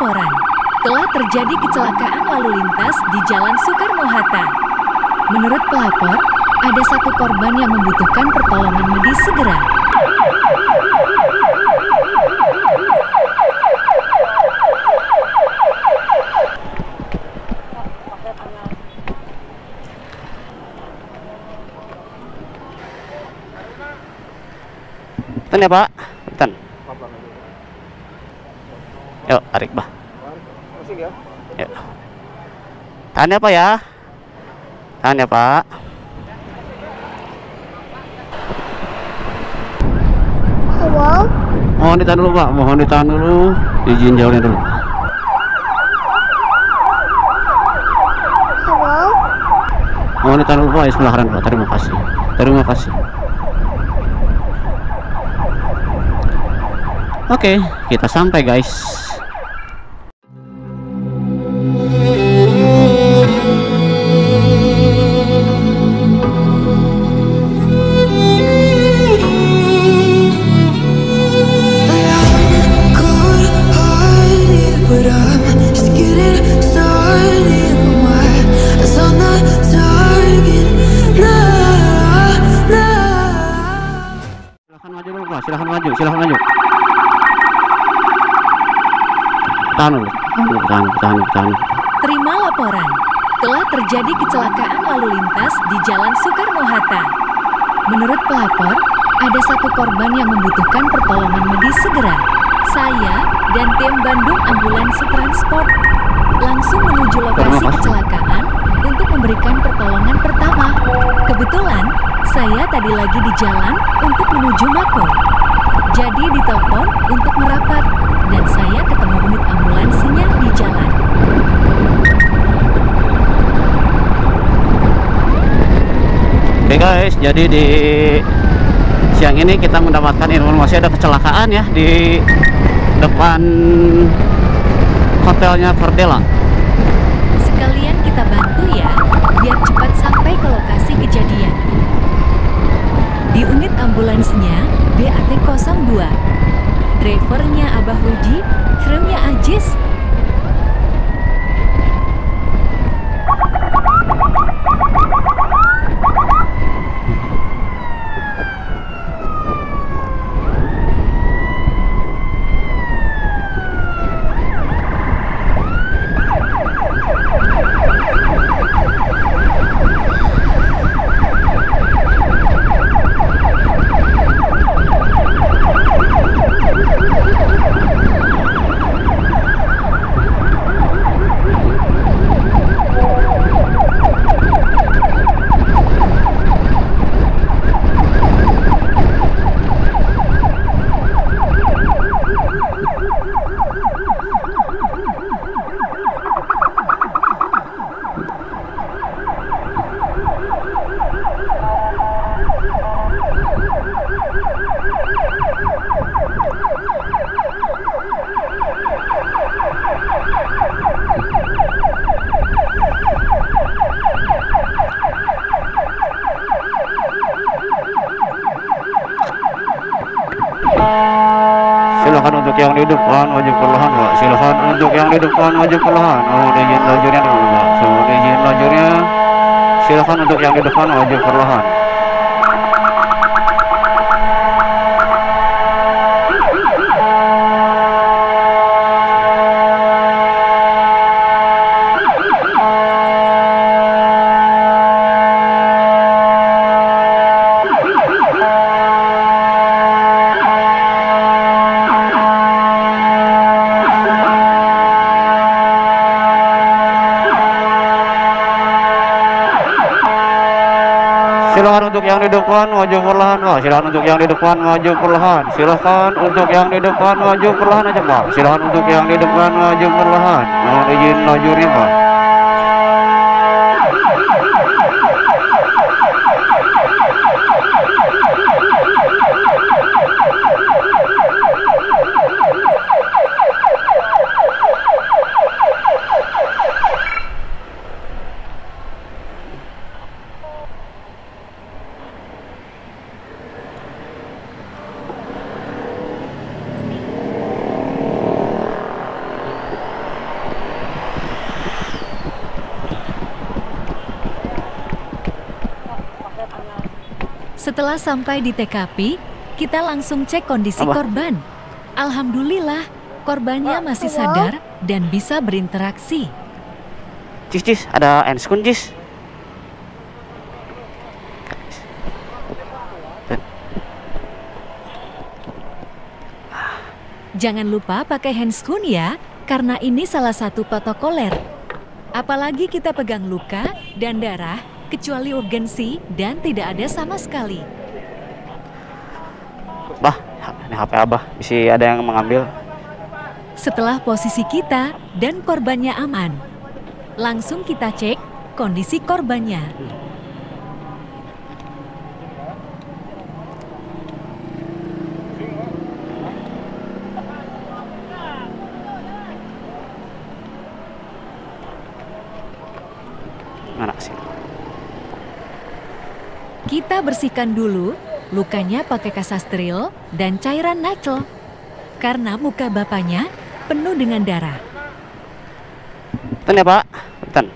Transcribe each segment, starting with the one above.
laporan. Telah terjadi kecelakaan lalu lintas di Jalan Soekarno-Hatta. Menurut pelapor, ada satu korban yang membutuhkan pertolongan medis segera. Tan ya Pak, Tan. Yuk, tarik bah. Yuk. Tahan ya Pak ya. Tahan ya Pak. Halo. Mohon ditahan dulu Pak, mohon ditahan dulu. Izin jauhnya dulu. Halo. Mohon ditahan dulu Pak, sebelah kanan Pak. Terima kasih. Terima kasih. Oke, kita sampai guys. Silahkan maju dulu Pak, silahkan maju, silahkan maju. Tahan dulu, tahan. Terima laporan. Telah terjadi kecelakaan lalu lintas di Jalan Soekarno-Hatta. Menurut pelapor, ada satu korban yang membutuhkan pertolongan medis segera. Saya dan tim Bandung Ambulansi Transport langsung menuju lokasi kecelakaan untuk memberikan pertolongan pertama. Kebetulan, saya tadi lagi di jalan untuk menuju Mako. Jadi ditelepon untuk merapat dan saya ketemu unit ambulansinya di jalan. Oke guys, jadi di siang ini kita mendapatkan informasi ada kecelakaan ya di depan hotelnya Verdela. Sekalian kita bantu ya, biar cepat sampai ke lokasi kejadian. Di unit ambulansinya BAT 02. Drivernya Abah Rudi, krunya Ajis. Silakan untuk yang di depan maju perlahan Pak. Silakan untuk yang di depan maju perlahan. Oh, izin lajurnya dulu Pak. Izin lajurnya. Silakan untuk yang di depan maju perlahan. Silakan untuk yang di depan maju perlahan Pak. Silakan untuk yang di depan maju perlahan. Silakan untuk yang di depan maju perlahan aja Pak. Silakan untuk yang di depan maju perlahan. Mohon izin lajurnya Pak. Setelah sampai di TKP, kita langsung cek kondisi korban. Alhamdulillah, korbannya masih sadar dan bisa berinteraksi. Cis, ada handscoon, Cis. Jangan lupa pakai handscoon ya, karena ini salah satu protokoler. Apalagi kita pegang luka dan darah, kecuali urgensi dan tidak ada sama sekali. Bah, ini HP Abah, bisa ada yang mengambil. Setelah posisi kita dan korbannya aman, langsung kita cek kondisi korbannya. Mana sih? Kita bersihkan dulu lukanya pakai kasastril dan cairan nacl, karena muka bapaknya penuh dengan darah. Punten ya, Pak. Punten.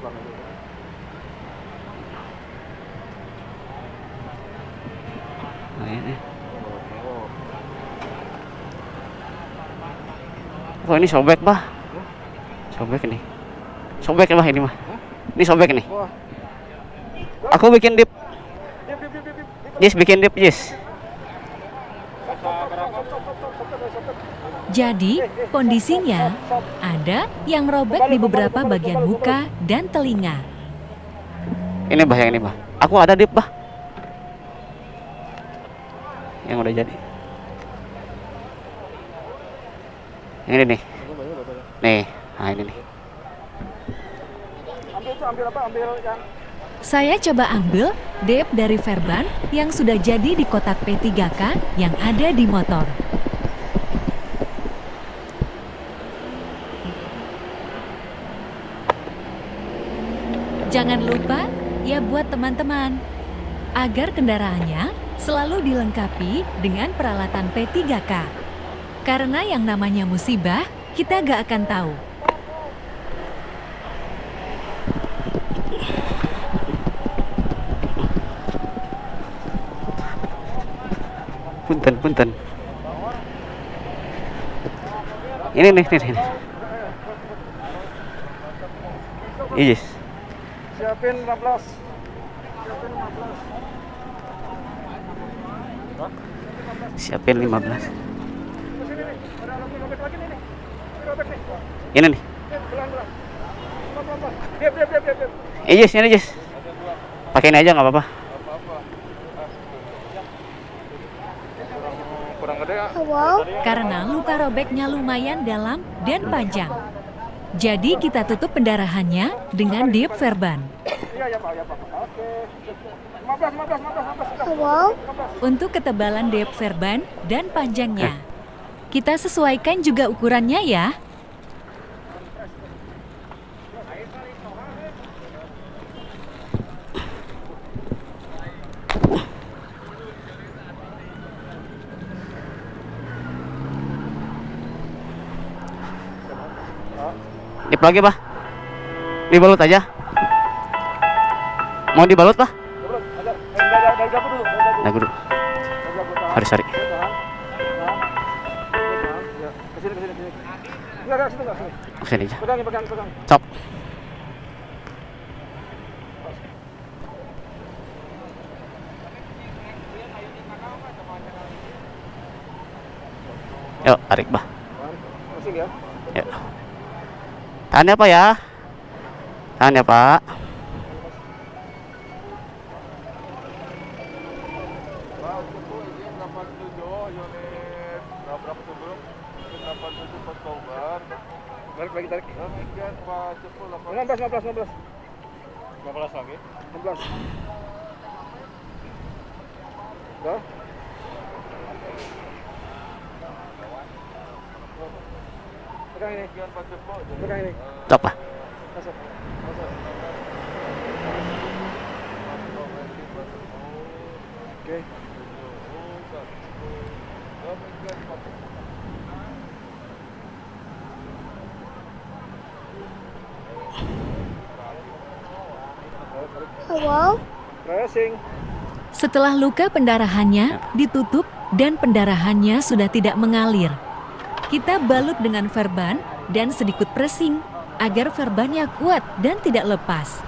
Nah, ini. Oh, ini sobek, Bah. Sobek ini. Sobek ya, Bah, ini mah. Ini sobek nih. Aku bikin dip. Yes, bikin dip, yes. Jadi, kondisinya ada yang robek di beberapa bagian muka dan telinga. Ini Bah, yang ini Bah. Aku ada dip Bah. Yang udah jadi. Yang ini nih. Nih, nah ini nih. Ambil apa? Ambil yang Saya coba ambil dep dari Verban yang sudah jadi di kotak P3K yang ada di motor. Jangan lupa ya buat teman-teman, agar kendaraannya selalu dilengkapi dengan peralatan P3K. Karena yang namanya musibah, kita gak akan tahu. Punten. Ini nih. Iya. siapin 15. Siapin 15. Ini nih. Iya, ini aja. Pakai ini aja nggak apa-apa. Karena luka robeknya lumayan dalam dan panjang. Jadi kita tutup pendarahannya dengan dip Verban. Untuk ketebalan dip Verban dan panjangnya, kita sesuaikan juga ukurannya ya. Dip lagi, Pak. Dibalut aja. Mau dibalut, Pak? Dagu dulu. Sorry. Kesini aja. Stop. Yuk, tarik, Pak. Yuk. Tahan ya, Pak ya. Tahan ya, Pak. Tarik lagi, tarik. 15 lagi. 16. Udah. Pegang ini. Pegang ini. Stop, Pak. Masuk. Oke. Hello? Pressing. Setelah luka pendarahannya ditutup dan pendarahannya sudah tidak mengalir, kita balut dengan verban dan sedikit pressing agar verbannya kuat dan tidak lepas.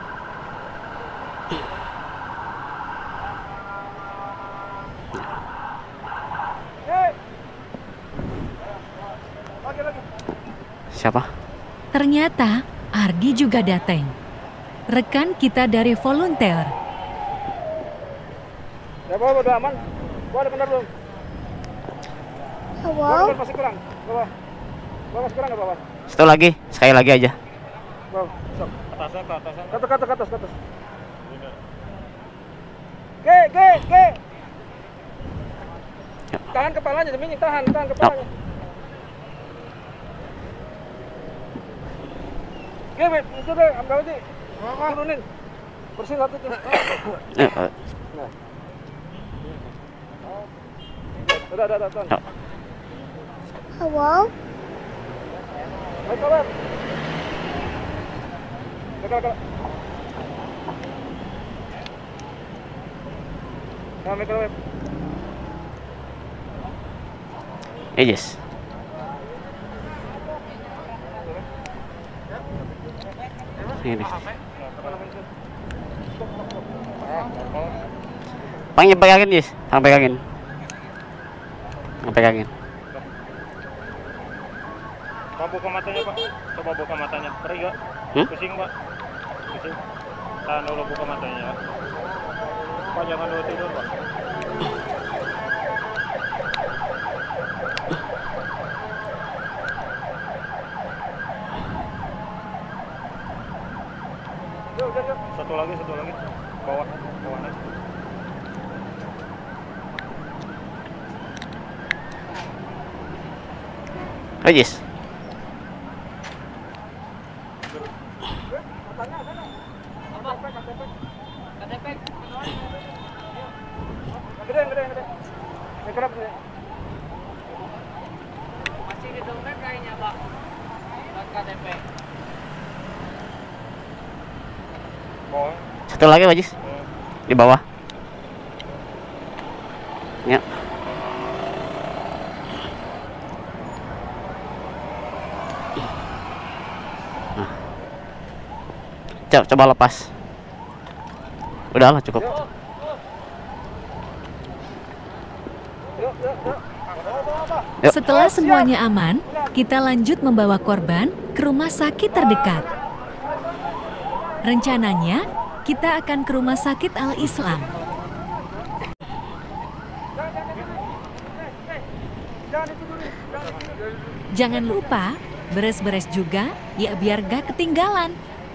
Siapa? Ternyata Argi juga datang. Rekan kita dari volunteer. Ya bawa udah aman. Bawa ada benar belum? Wow. Masih kurang. Bawa. Bawa masih kurang nggak bawa? Satu lagi, sekali lagi aja. Bawa. Sok. Atasnya ke atas. Ke atas. Ke. Tahan kepalanya, demi tahan kepalanya. Oke, itu deh, ambil aja. Turunin. Bersihin satu tuh. Nah. Udah. Wow. Baik, kawan. Dekat. Nah, web. Yes. Ini. Pegangin, Yes. Pegangin. Mau buka matanya, Pak. Coba buka matanya. Perih gak? Pusing, Pak. Pusing. Tahan dulu buka matanya. Pak, jangan dulu tidur, Pak. Yuk. Satu lagi. Bawah aja. Oh, yes. Gede. Kerap. Masih di dompet kayaknya, Pak. KTP. Bawah. Satu lagi, Pak Jis. Di bawah. Ya. Coba lepas. Udahlah, cukup. Yuk. Setelah semuanya aman, kita lanjut membawa korban ke rumah sakit terdekat. Rencananya, kita akan ke rumah sakit Al-Islam. Jangan lupa, beres-beres juga, ya biar gak ketinggalan.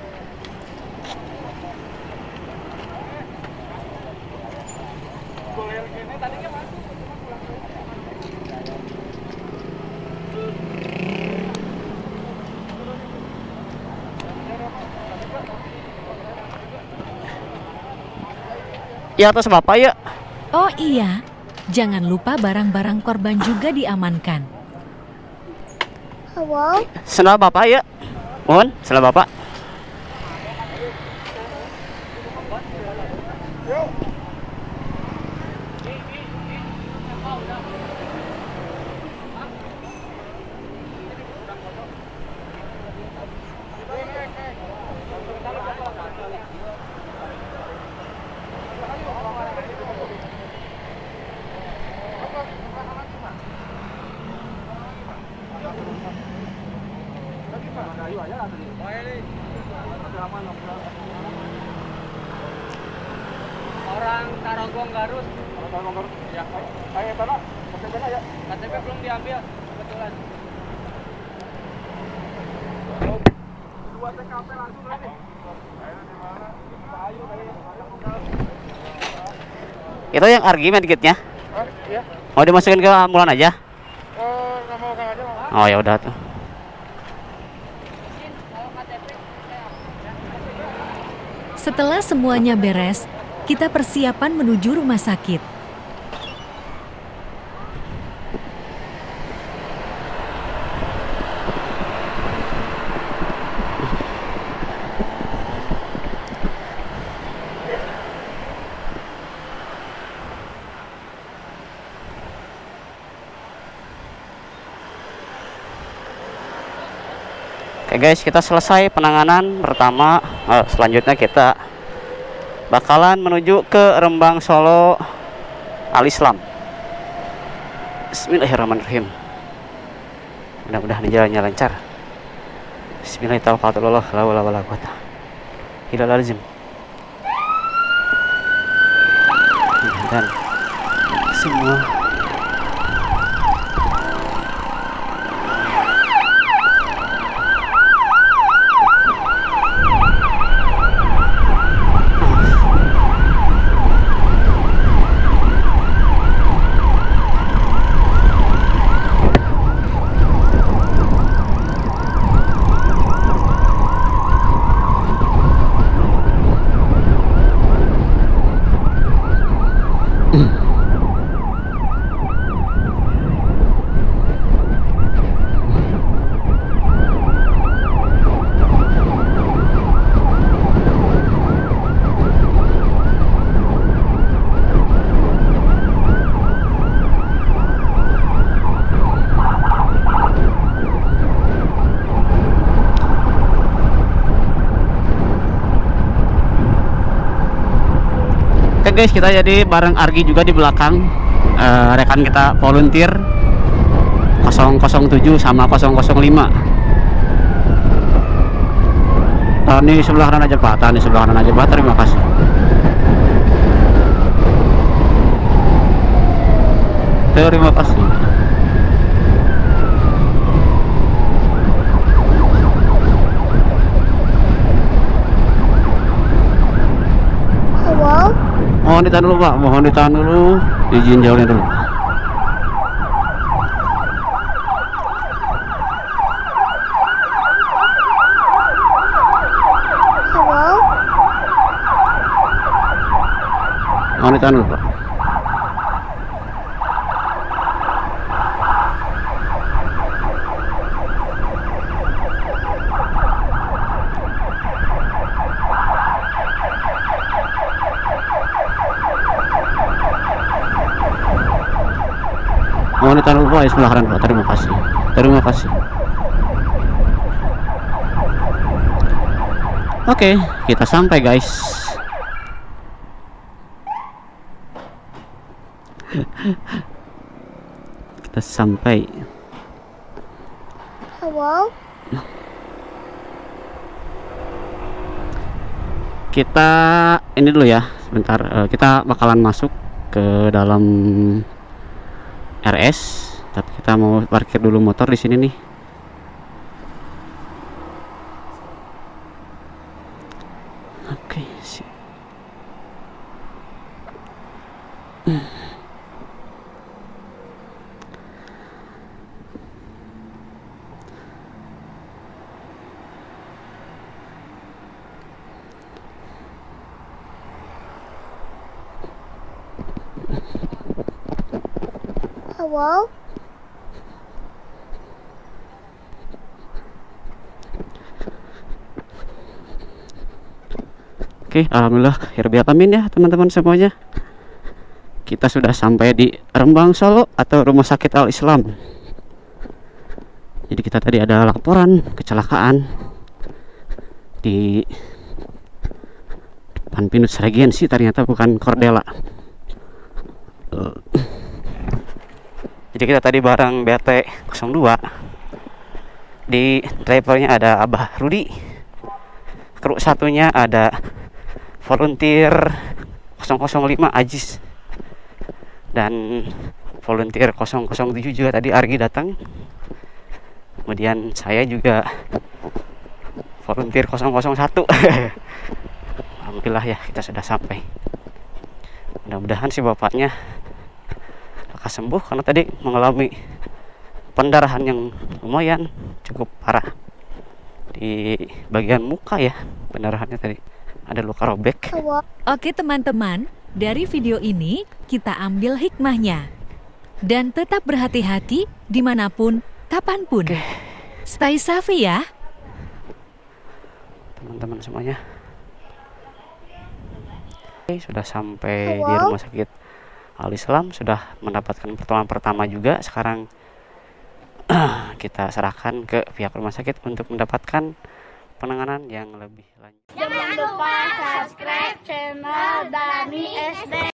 Ya, atas Bapak ya. Oh iya, jangan lupa barang-barang korban juga diamankan. Wow. Sendal Bapak ya. Mohon, sendal Bapak. Orang Tarogong Garut. Ya. Ayo tanah. KTP ya. KTP belum diambil kebetulan. Dua TKP langsung lagi. Itu yang argumen dikitnya. Iya. Mau dimasukin ke ambulan aja? Nggak mau kang aja, Bang. Oh ya udah tuh. Setelah semuanya beres, kita persiapan menuju rumah sakit. Oke guys, kita selesai penanganan pertama. Selanjutnya kita bakalan menuju ke Rembang Solo Al Islam. Bismillahirrahmanirrahim. Mudah-mudahan jalannya lancar. Bismillahirrahmanirrahim. La hawla wala quwata illa billah. Dan semua guys, kita jadi bareng Argi juga di belakang. Rekan kita volunteer 007 sama 005. Tahan di sebelah kanan aja Pak, tahan di sebelah kanan aja Pak, terima kasih. Terima kasih. Halo? Mohon ditahan dulu Pak, mohon ditahan dulu, izin jauhnya dulu. Halo? Mohon ditahan dulu Pak. Mohon ditahan dulu Pak, sebelah kanan Pak, terima kasih. Terima kasih. Oke, kita sampai guys. Kita sampai. Halo? Kita ini dulu ya, sebentar. Kita bakalan masuk ke dalam RS, tapi kita mau parkir dulu motor di sini nih. Oke, sip. Halo? Oke, alhamdulillah ya amin ya teman-teman semuanya. Kita sudah sampai di Rembang Solo atau Rumah Sakit Al Islam. Jadi kita tadi ada laporan kecelakaan di depan Pinus Regensi, ternyata bukan Cordella. Jadi kita tadi bareng BT 02. Di drivernya ada Abah Rudi. Kru satunya ada volunteer 005 Ajis. Dan volunteer 007 juga tadi Argi datang. Kemudian saya juga volunteer 001. Alhamdulillah ya, kita sudah sampai. Mudah-mudahan si bapaknya lekas sembuh, karena tadi mengalami pendarahan yang lumayan cukup parah di bagian muka ya. Pendarahannya tadi ada luka robek. Oke teman-teman, dari video ini kita ambil hikmahnya. Dan tetap berhati-hati dimanapun, kapanpun. Stay safe ya teman-teman semuanya. Oke, sudah sampai di Rumah Sakit Al Islam, sudah mendapatkan pertolongan pertama juga. Sekarang kita serahkan ke pihak rumah sakit untuk mendapatkan penanganan yang lebih lanjut. Jangan lupa subscribe channel Dani SD.